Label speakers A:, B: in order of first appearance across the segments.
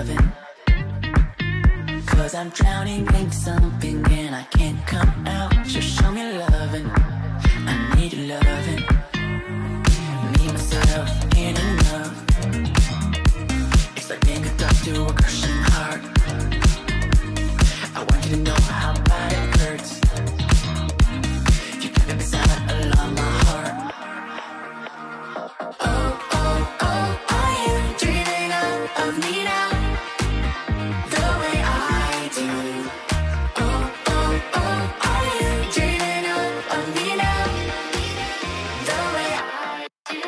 A: loving. 'Cause I'm drowning in something and I can't come out. Just show me loving. I need your loving. Me, myself, ain't enough. It's like being hooked up to a crushing heart. I want you to know how bad it hurts. You keep it beside along my heart. Oh, oh, oh, are you dreaming of me now? The way I do. Oh, oh, oh, are you dreaming of me now? The way I do.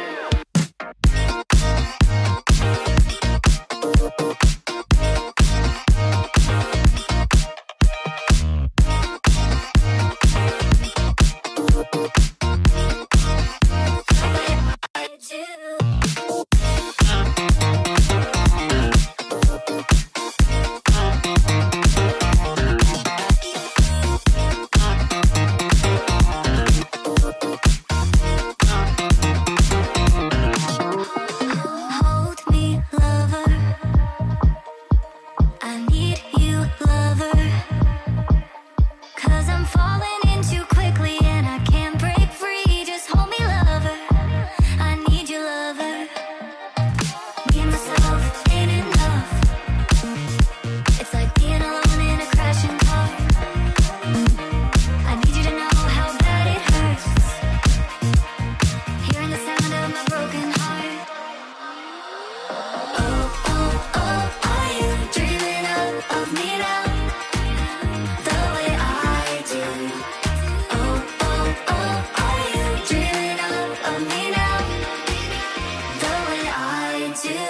A: Hold me, lover. I need you, lover. 'Cause I'm falling in too quickly and I can't break free. Just hold me, lover. I need you, lover. Me and myself ain't enough. It's like being alone in a crashing car. I need you to know how bad it hurts. Hearing the sound of my broken heart. Oh, oh, oh, are you dreaming of me now? The way I do. Oh, oh, oh, are you dreaming of me now? The way I do.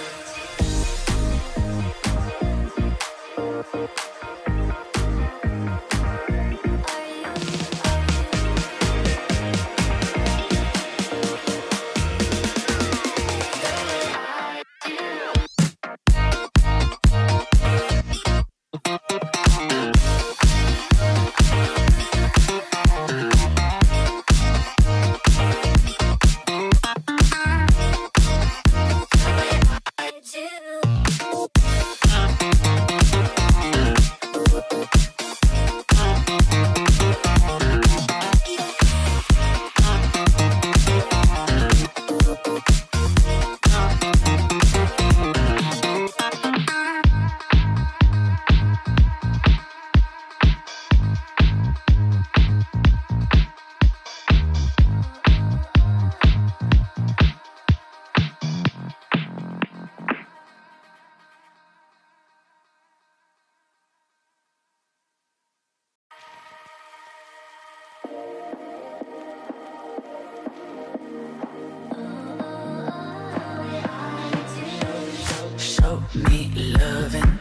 A: Show me loving.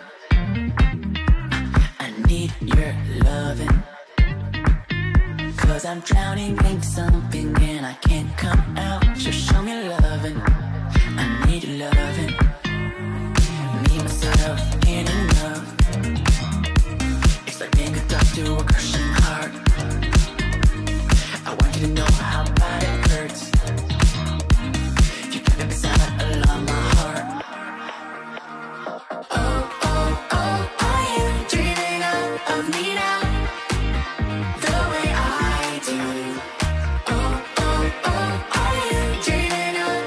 A: I need your loving. 'Cause I'm drowning in something and I can't come out. Just show me loving. I need your loving. Me, myself, ain't enough. It's like being hooked up to a crushing heart. I want you to know how bad it hurts. You keep it beside along my heart. Oh, oh, oh, are you dreaming of me now? The way I do. Oh, oh, oh, are you dreaming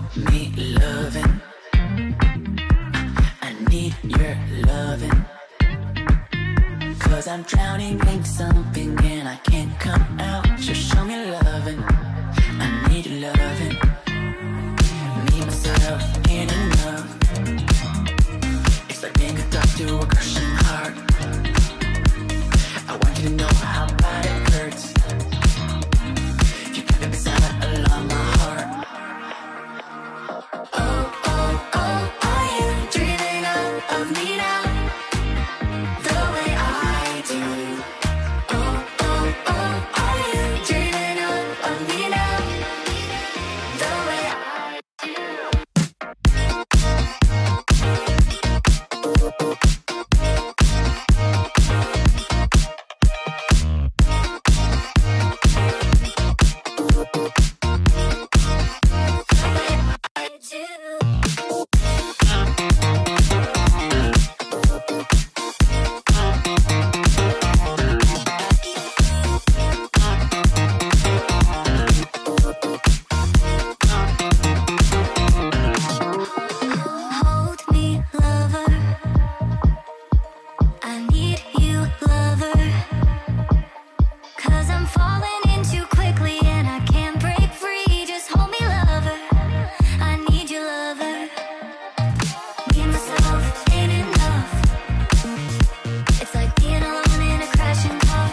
A: me loving. I need your loving. Cause I'm drowning in something and I can't come out. Just show me loving. I need your loving. Me, myself, ain't enough. It's like being a dog to a crushing heart. I want you to know how bad it hurts. You keep it silent along my heart. Oh, oh, oh, are you dreaming of me now? The way I do. Oh, oh, oh, are you dreaming of me now? The way I hold me, lover. I need you, lover. Cause I'm falling in too quickly and I can't break free. Just hold me, lover. I need you, lover. Me and myself ain't enough. It's like being alone in a crashing car.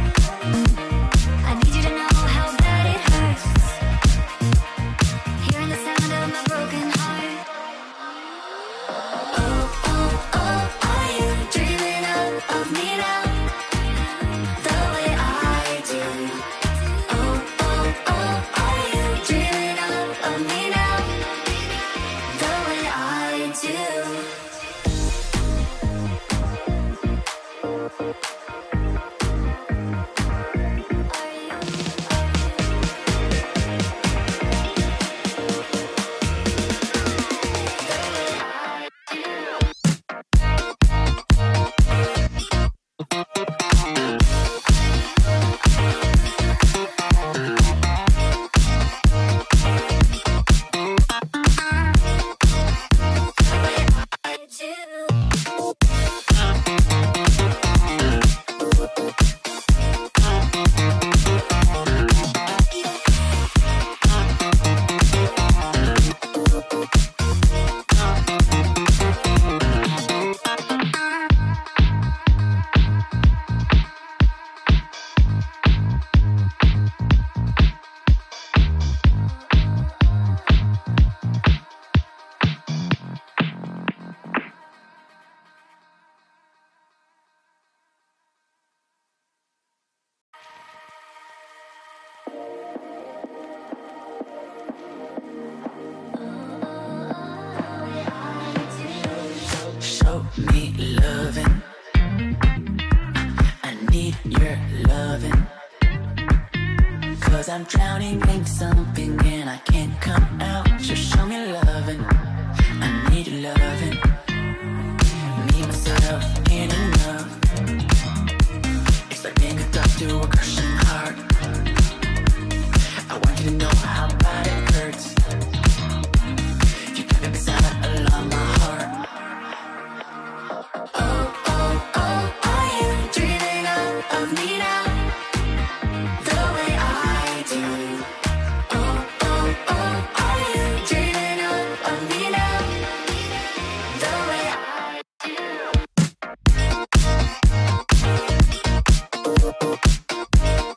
A: I need you to know how bad it hurts. Hearing the sound of my broken heart. Oh, oh, oh, are you dreaming of me now? The way I do. Oh, oh, oh, are you dreaming of me now? The way I do. Show me loving. I need your loving. Cause I'm drowning in something and I can't come out. Just show me loving. I need your loving. Me, myself, ain't enough. It's like being a dog to a crushing heart. I want you to know how bad it hurts. You keep it silent along my heart. Oh, oh, oh, are you dreaming of me now? The way I do. Oh, oh, oh, are you dreaming of me now? The way I do.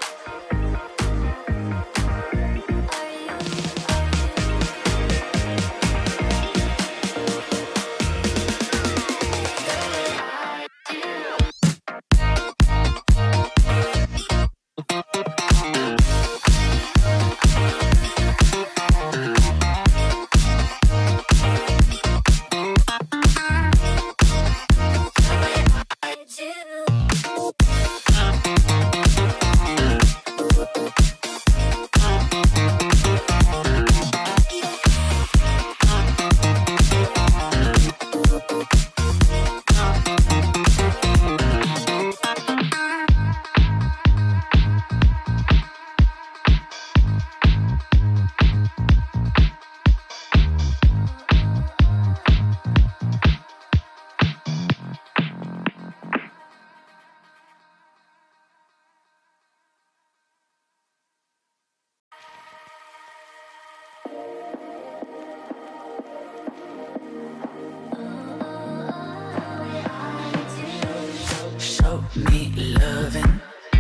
A: Show me loving.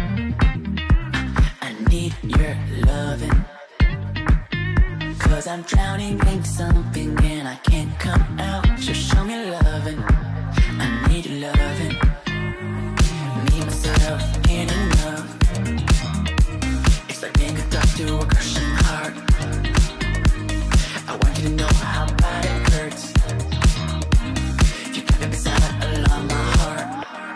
A: I need your loving. 'Cause I'm drowning in something and I can't come out. Just show me loving. I need your loving. Me, myself, ain't enough. It's like being hooked up to a crushing heart. I want you to know how bad it hurts. You got me beside along my heart.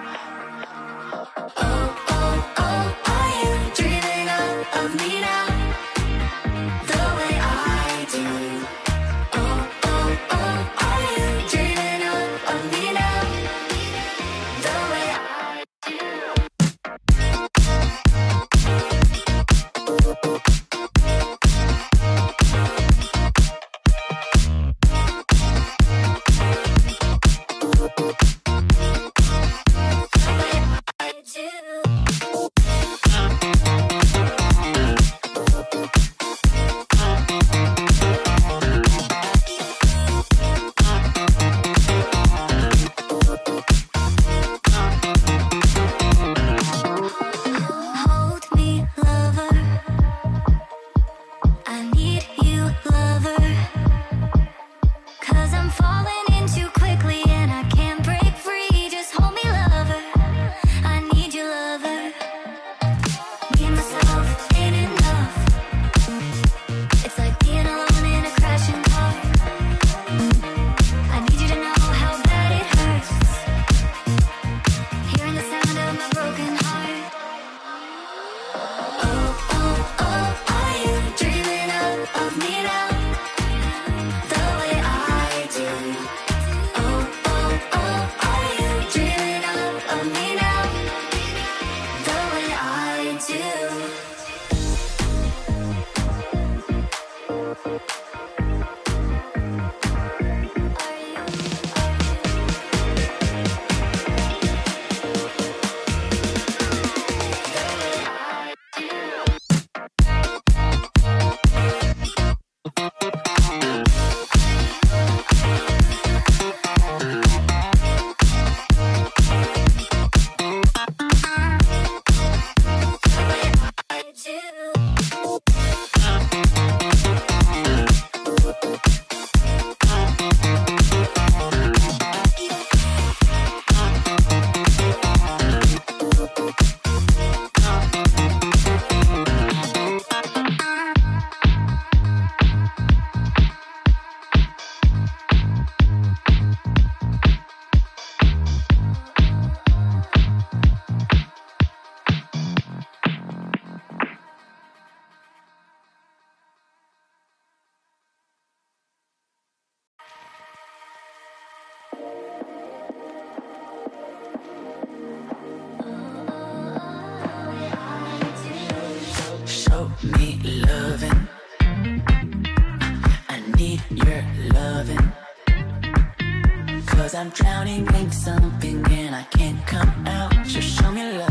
A: Oh, oh, oh, are you dreaming of me now? The way I do. Oh, oh, oh, are you dreaming of me now? The way I do. Hold me, lover. I need you, lover. 'Cause I'm falling in too quickly and I can't break free. Just hold me, lover. I need you, lover. Me and myself ain't enough. It's like being alone in a crashing car. I need you to know how bad it hurts. Hearing the sound of my broken heart. Oh, oh, oh, are you dreaming of me now? The way I do. Oh, oh, oh, are you dreaming of me now? The way I do. Show me loving. I need your loving. 'Cause I'm drowning in something and I can't come out. Just show me love.